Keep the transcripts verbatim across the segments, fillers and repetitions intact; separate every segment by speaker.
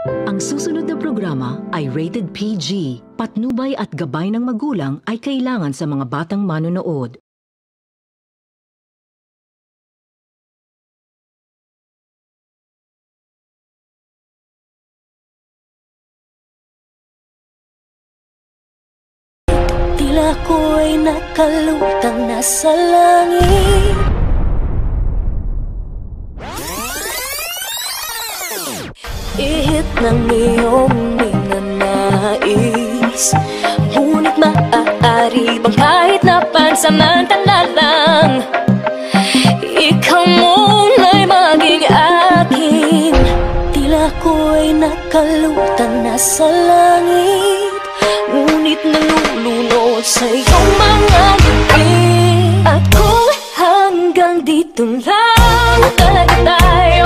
Speaker 1: Ang susunod na programa ay rated P G. Patnubay at gabay ng magulang ay kailangan sa mga batang manonood.
Speaker 2: Tila ko'y nakalutang nasa langit. Ihip ng iyong minanais, ngunit maaari bang kahit na pansamantala lang, ikaw muna'y maging akin. Tila ko'y nakalutang nasa langit, ngunit nalulunod sa iyong mga ngiti. Ako hanggang dito lang talaga tayo.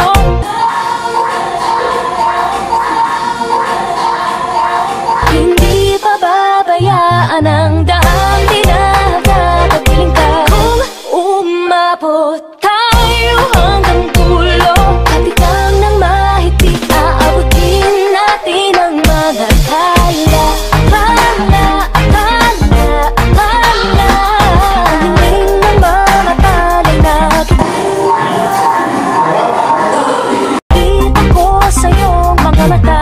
Speaker 2: Hindi pababayaan ang daan, di na papagiling ka. Kung umabot tayo hanggang dulo, kapitan ng mahigpit, aabutin natin ang mga tala. Tala, tala, tala, ang hingin ng mga talay na kita ko sa iyong mga mata.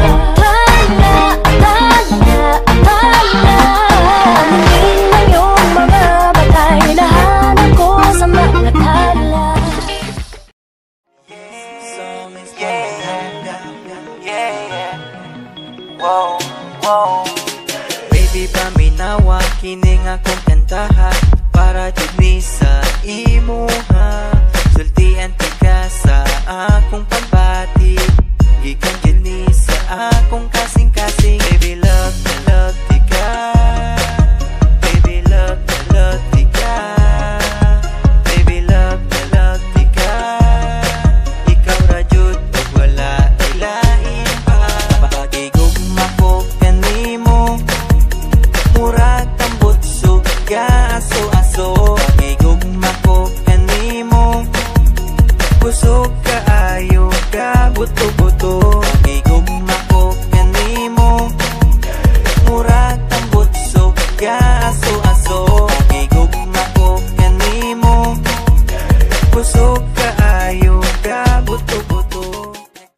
Speaker 3: Wow, wow. Baby, paminawa, kining akong kantahan para jud ni sa imuha. Sultian ti ka sa akong pambati, gikan jud ni sa akong kasing-kasing. Baby, love na love ti ka. Baby, love na love ti ka. Baby, love na love ti ka. Ikaw ra jud ug wala ilain pa. Pagigugma ko kanimo, murag tambot suga aso-aso. Pagigugma ko kanimo, kusog kaayo ka buto-buto. Pagigugma ko kanimo, murag tambot suga aso-aso. Pagigugma ko kanimo, kusog kaayo ka buto-buto.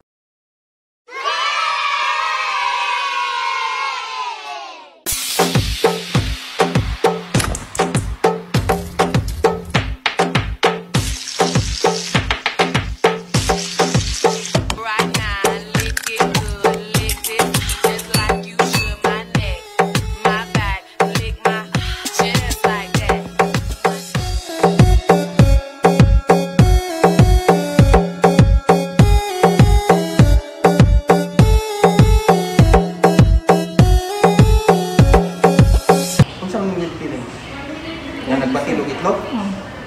Speaker 4: Right now, lick it good, lick it just like you should. My neck, my back, lick my just like that.
Speaker 5: Kung saan milk tea na yun? Yan, nagbatilog itlog?